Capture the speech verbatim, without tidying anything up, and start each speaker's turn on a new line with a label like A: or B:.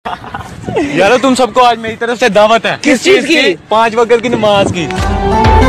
A: यारो तुम सबको आज मेरी तरफ से दावत है।
B: किस चीज की?
A: पांच वक्त की नमाज की।